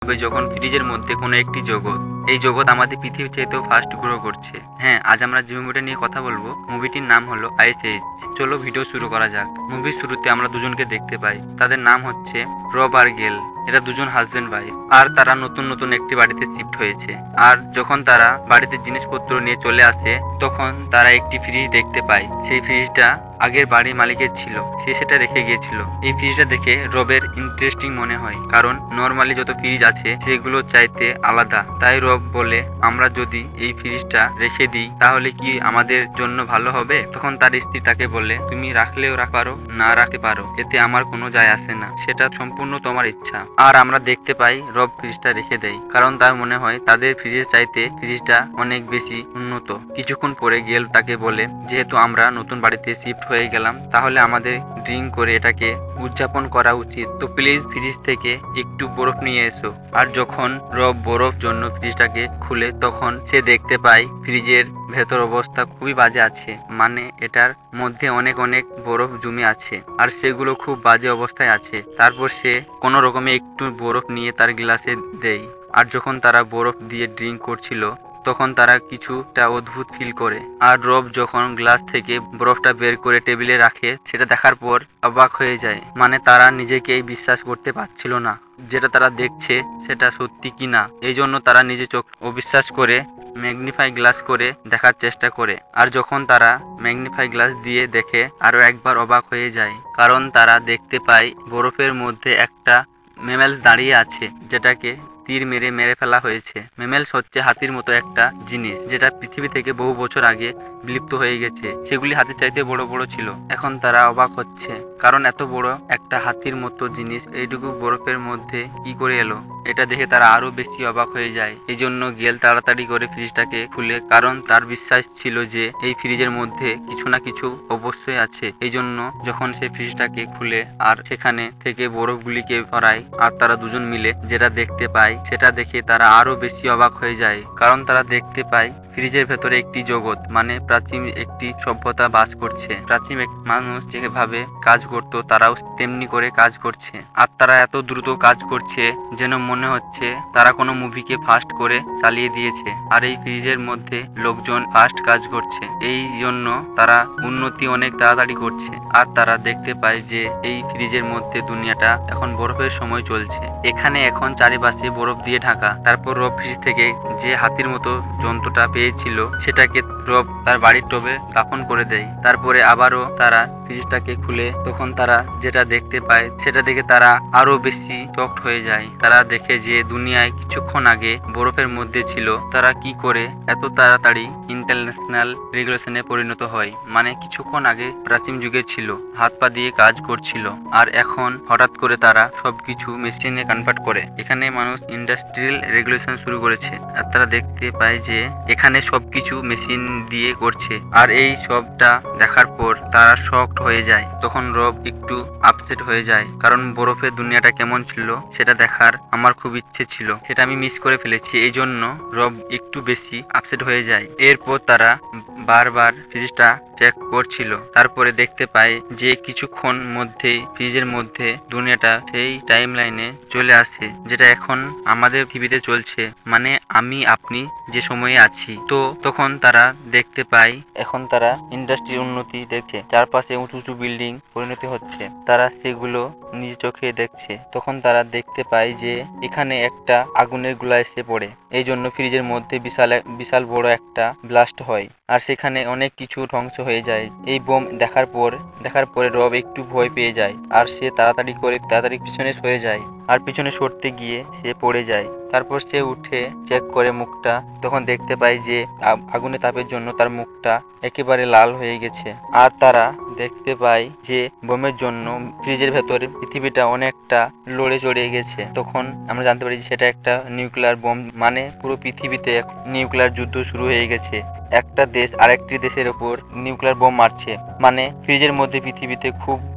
তবে যখন ফ্রিজের মধ্যে কোনো একটি জগৎ, এই জগৎ আমাদের পৃথিবীর চাইতেও ফাস্ট গ্রো করছে। হ্যাঁ, আজ আমরা যে মুভিটা নিয়ে কথা বলবো, মুভিটির নাম হলো আইস এজ। চলো ভিডিও শুরু করা যাক। মুভির শুরুতে আমরা দুজনকে দেখতে পাই, তাদের নাম হচ্ছে রব আর গেল। এরা দুজন হাজবেন্ড ওয়াইফ, আর তারা নতুন নতুন একটি বাড়িতে শিফট হয়েছে। আর যখন তারা বাড়িতে জিনিসপত্র নিয়ে চলে আসে, তখন তারা একটি ফ্রিজ দেখতে পায়। সেই ফ্রিজটা আগের বাড়ির মালিকের ছিল, সে সেটা রেখে গিয়েছিল। এই ফ্রিজটা দেখে রবের ইন্টারেস্টিং মনে হয়, কারণ নর্মালি যত ফ্রিজ আছে সেগুলো চাইতে আলাদা। তাই রব বলে, আমরা যদি এই ফ্রিজটা রেখে দিই তাহলে কি আমাদের জন্য ভালো হবে? তখন তার স্ত্রী তাকে বলে, তুমি রাখলেও রাখতে পারো, না রাখতে পারো, এতে আমার কোনো যায় আসে না, সেটা সম্পূর্ণ তোমার ইচ্ছা। আর আমরা দেখতে পাই রব ফ্রিজটা রেখে দেয়, কারণ তার মনে হয় তাদের ফ্রিজের চাইতে ফ্রিজটা অনেক বেশি উন্নত। কিছুক্ষণ পরে গেল তাকে বলে, যেহেতু আমরা নতুন বাড়িতে শিফট হয়ে গেলাম, তাহলে আমাদের ড্রিঙ্ক করে এটাকে উদযাপন করা উচিত। তো প্লিজ ফ্রিজ থেকে একটু বরফ নিয়ে এসো। আর যখন রব বরফ জন্য ফ্রিজটাকে খুলে, তখন সে দেখতে পায় ফ্রিজের ভেতর অবস্থা খুবই বাজে আছে, মানে এটার মধ্যে অনেক অনেক বরফ জমে আছে, আর সেগুলো খুব বাজে অবস্থায় আছে। তারপর সে কোনো রকমে একটু বরফ নিয়ে তার গ্লাসে দেয়। আর যখন তারা বরফ দিয়ে ড্রিঙ্ক করছিল, তখন তারা কিছুটা অদ্ভুত ফিল করে। আর রব যখন গ্লাস থেকে বরফটা বের করে টেবিলে রাখে, সেটা দেখার পর অবাক হয়ে যায়, মানে তারা নিজেকেই বিশ্বাস করতে পারছিল না যেটা তারা দেখছে সেটা সত্যি কিনা। এই জন্য তারা নিজে চোখ অবিশ্বাস করে ম্যাগনিফাই গ্লাস করে দেখার চেষ্টা করে। আর যখন তারা ম্যাগনিফাই গ্লাস দিয়ে দেখে, আরো একবার অবাক হয়ে যায়, কারণ তারা দেখতে পায় বরফের মধ্যে একটা মেমেলস দাঁড়িয়ে আছে, যেটাকে তীর মেরে মেরে ফেলা হয়েছে। মেমেলস হচ্ছে হাতির মতো একটা জিনিস, যেটা পৃথিবী থেকে বহু বছর আগে বিলুপ্ত হয়ে গেছে। সেগুলি হাতির চাইতে বড় বড় ছিল। এখন তারা অবাক হচ্ছে, কারণ এত বড় একটা হাতির মতো জিনিস এইটুকু বরফের মধ্যে কি করে এলো। এটা দেখে তারা আরো বেশি অবাক হয়ে যায়। এই জন্য গেল তাড়াতাড়ি করে ফ্রিজটাকে খুলে, কারণ তার বিশ্বাস ছিল যে এই ফ্রিজের মধ্যে কিছু না কিছু অবশ্যই আছে। এই জন্য যখন সে ফ্রিজটাকে খুলে আর সেখানে থেকে বরফগুলিকে সরায়, আর তারা দুজন মিলে যেটা দেখতে পায়, সেটা দেখে তারা আরো বেশি অবাক হয়ে যায়, কারণ তারা দেখতে পায় ফ্রিজের ভেতরে একটি জগৎ, মানে প্রাচীন একটি সভ্যতা বাস করছে। প্রাচীন মানুষ যেভাবে কাজ করত, তারাও তেমনি করে কাজ করছে। আর তারা এত দ্রুত কাজ করছে যেন মনে হচ্ছে তারা কোনো মুভিকে ফাস্ট করে চালিয়ে দিয়েছে। আর এই ফ্রিজের মধ্যে লোকজন ফাস্ট কাজ করছে, এই জন্য তারা উন্নতি অনেক তাড়াতাড়ি করছে। আর তারা দেখতে পায় যে এই ফ্রিজের মধ্যে দুনিয়াটা এখন বরফের সময় চলছে। এখানে এখন চারিপাশে বরফ দিয়ে ঢাকা। তারপর রব ফ্রিজ থেকে যে হাতির মতো যন্ত্রটা পেয়েছিল, সেটাকে রব তার বাড়ির টবে দাফন করে দেয়। তারপরে আবারও তারা ফ্রিজটাকে খুলে, তখন তারা যেটা দেখতে পায় সেটা দেখে তারা আরো বেশি শকড হয়ে যায়। তারা দেখে যে দুনিয়ায় কিছুক্ষণ আগে বরফের মধ্যে ছিল, তারা কি করে এত তাড়াতাড়ি ইন্টারন্যাশনাল রেগুলেশনে পরিণত হয়। মানে কিছুক্ষণ আগে প্রাচীন যুগে ছিল, হাত পা দিয়ে কাজ করছিল, আর এখন হঠাৎ করে তারা সবকিছু মেশিনে কনভার্ট করে। এখানে মানুষ ইন্ডাস্ট্রিয়াল রেগুলেশন শুরু করেছে, আর তারা দেখতে পায় যে এখানে সবকিছু মেশিন দিয়ে করছে। আর এই সবটা দেখার পর তারা শকড হয়ে যায়। তখন রব একটু আপসেট হয়ে যায়, কারণ বরফের দুনিয়াটা কেমন ছিল সেটা দেখার আমার খুব ইচ্ছে ছিল, সেটা আমি মিস করে ফেলেছি। এই জন্য রব একটু বেশি আপসেট হয়ে যায়। এরপর তারা বারবার ফ্রিজটা চেক করছিল, তারপরে দেখতে পায় যে কিছুক্ষণ মধ্যেই ফ্রিজের মধ্যে দুনিয়াটা সেই টাইম লাইনে চলে আসে, যেটা এখন আমাদের পৃথিবীতে চলছে, মানে আমি আপনি যে সময়ে আছি। তো তখন তারা দেখতে পায় এখন তারা ইন্ডাস্ট্রির উন্নতি দেখছে, চারপাশে উঁচু উঁচু বিল্ডিং পরিণতি হচ্ছে, তারা সেগুলো নিজ চোখে দেখছে। তখন তারা দেখতে পায় যে এখানে একটা আগুনের গোলা এসে পড়ে, এই জন্য ফ্রিজের মধ্যে বিশাল বড় একটা ব্লাস্ট হয়, আর সেখানে অনেক কিছু ধ্বংস হয়ে যায়। এই বোম দেখার পরে রব একটু ভয় পেয়ে যায়, আর সে তাড়াতাড়ি পিছনে সরে যায়, আর পিছনে সরতে গিয়ে সে পড়ে যায়। তারপর সে উঠে চেক করে মুখটা, তখন দেখতে পায় যে আগুনের তাপের জন্য তার মুখটা একেবারে লাল হয়ে গেছে। আর তারা দেখতে পায় যে বোমের জন্য ফ্রিজের ভেতরে পৃথিবীটা অনেকটা লড়ে চড়ে গেছে। তখন আমরা জানতে পারি যে সেটা একটা নিউক্লিয়ার বোম, মানে পুরো পৃথিবীতে নিউক্লিয়ার যুদ্ধ শুরু হয়ে গেছে। একটা দেশ আরেকটি দেশের উপর নিউক্লিয়ার বোম মারছে, মানে ফ্রিজের মধ্যে পৃথিবীতে খুব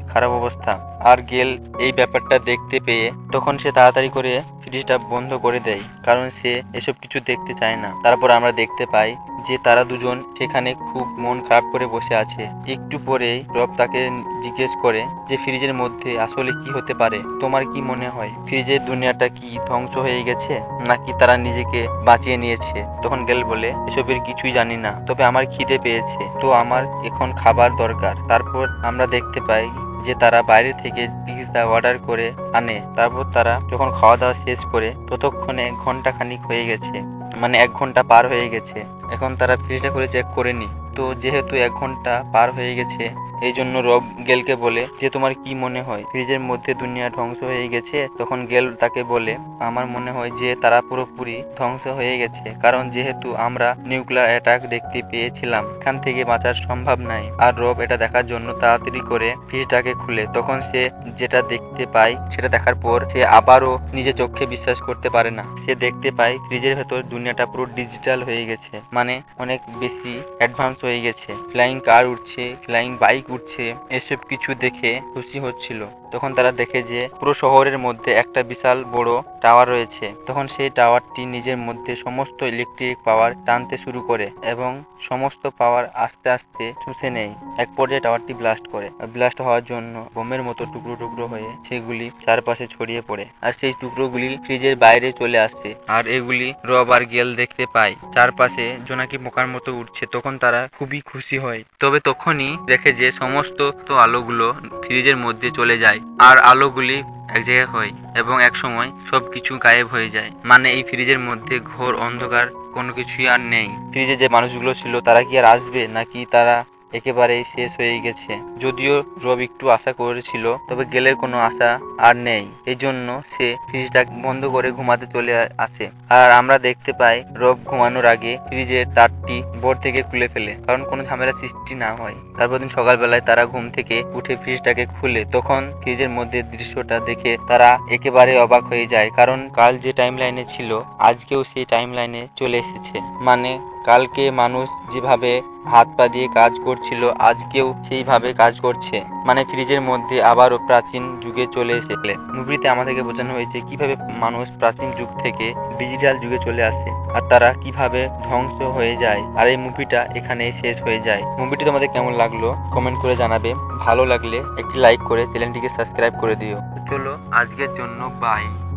খারাপ অবস্থা। আর গেল এই ব্যাপারটা দেখতে পেয়ে তখন সে তাড়াতাড়ি করে ফ্রিজটা বন্ধ করে দেয়, কারণ সে এসব কিছু দেখতে চায় না। তারপর আমরা দেখতে পাই যে তারা দুজন সেখানে খুব মন খারাপ করে বসে আছে। একটু পরেই রব তাকে জিজ্ঞেস করে যে ফ্রিজের মধ্যে আসলে কি হতে পারে, তোমার কি মনে হয় ফ্রিজের দুনিয়াটা কি ধ্বংস হয়ে গেছে নাকি তারা নিজেকে বাঁচিয়ে নিয়েছে? তখন গেল বলে এসবের কিছুই জানি না, তবে আমার খিদে পেয়েছে, তো আমার এখন খাবার দরকার। তারপর আমরা দেখতে পাই যে তারা বাইরে থেকে পিৎজা অর্ডার করে আনে। তারপর তারা যখন খাওয়া দাওয়া শেষ করে ততক্ষণে ঘন্টা খানিক হয়ে গেছে, মানে 1 ঘন্টা পার হয়ে গেছে। এখন তারা ফ্রিজটা খুলে চেক করেনি, তো যেহেতু 1 ঘন্টা পার হয়ে গেছে এই জন্য রব গেলকে বলে যে তোমার কি মনে হয় ফ্রিজের মধ্যে দুনিয়া ধ্বংস হয়ে গেছে? তখন গেল তাকে বলে আমার মনে হয় যে তারা পুরোপুরি ধ্বংস হয়ে গেছে, কারণ যেহেতু আমরা নিউক্লিয়ার অ্যাটাক দেখতে পেয়েছিলাম, এখান থেকে বাঁচার সম্ভব নাই। আর রব এটা দেখার জন্য তাড়াতাড়ি করে ফ্রিজটাকে খুলে তখন সে যেটা দেখতে পায় সেটা দেখার পর সে আবারও নিজের চোখে বিশ্বাস করতে পারে না। সে দেখতে পায় ফ্রিজের ভেতর দুনিয়াটা পুরো ডিজিটাল হয়ে গেছে, মানে অনেক বেশি অ্যাডভান্স হয়ে গেছে। ফ্লাইং কার উঠছে, ফ্লাইং বাইক উঠছে, এসব কিছু দেখে খুশি হচ্ছিল। তখন তারা দেখে যে পুরো শহরের মধ্যে একটা বিশাল বড় টাওয়ার রয়েছে। তখন সেই টাওয়ারটি নিজের মধ্যে সমস্ত ইলেকট্রিক পাওয়ার টানতে শুরু করে এবং সমস্ত পাওয়ার আস্তে আস্তে শুষে নেয়। এক পর্যায়ে টাওয়ারটি ব্লাস্ট করে, ব্লাস্ট হওয়ার জন্য বোমের মতো টুকরো টুকরো হয়ে সেগুলি চারপাশে ছড়িয়ে পড়ে, আর সেই টুকরোগুলি ফ্রিজের বাইরে চলে আসে। আর এগুলি রব আর গেল দেখতে পায় চারপাশে জোনাকি পোকার মতো উঠছে। তখন তারা খুবই খুশি হয়। তবে তখনই দেখে যে সমস্ত আলোগুলো ফ্রিজের মধ্যে চলে যায় আর আলোগুলি এক জায়গায় হয় এবং এক সময় সবকিছু গায়েব হয়ে যায়। মানে এই ফ্রিজের মধ্যে ঘোর অন্ধকার, কোনো কিছুই আর নেই। ফ্রিজে যে মানুষগুলো ছিল তারা কি আর আসবে নাকি তারা একেবারেই শেষ হয়ে গেছে? যদিও রব একটু আশা করেছিল, তবে গেলের কোনো আশা আর নেই। এই জন্য সে ফ্রিজটা বন্ধ করে ঘুমাতে চলে আসে। আর আমরা দেখতে পাই রব ঘুমানোর আগে ফ্রিজের তারটি বোর্ড থেকে খুলে ফেলে, কারণ কোনো ঝামেলা সৃষ্টি না হয়। তারপর দিন সকালবেলায় তারা ঘুম থেকে উঠে ফ্রিজটাকে খুলে তখন ফ্রিজের মধ্যে দৃশ্যটা দেখে তারা একেবারে অবাক হয়ে যায়, কারণ কাল যে টাইম লাইনে ছিল আজকেও সেই টাইম লাইনে চলে এসেছে। মানে কালকে মানুষ যেভাবে হাত পা দিয়ে কাজ করছিল আজকেও সেইভাবে কাজ করছে। মানে ফ্রিজের মধ্যে আবারও প্রাচীন যুগে চলে এসেছে। মুভিতে আমাদেরকে বোঝানো হয়েছে কিভাবে মানুষ প্রাচীন যুগ থেকে ডিজিটাল যুগে চলে আসে আর তারা কিভাবে ধ্বংস হয়ে যায়। আর এই মুভিটা এখানেই শেষ হয়ে যায়। মুভিটি তোমাদের কেমন লাগলো কমেন্ট করে জানাবে। ভালো লাগলে একটি লাইক করে চ্যানেলটিকে সাবস্ক্রাইব করে দিও। চলো আজকের জন্য বাই।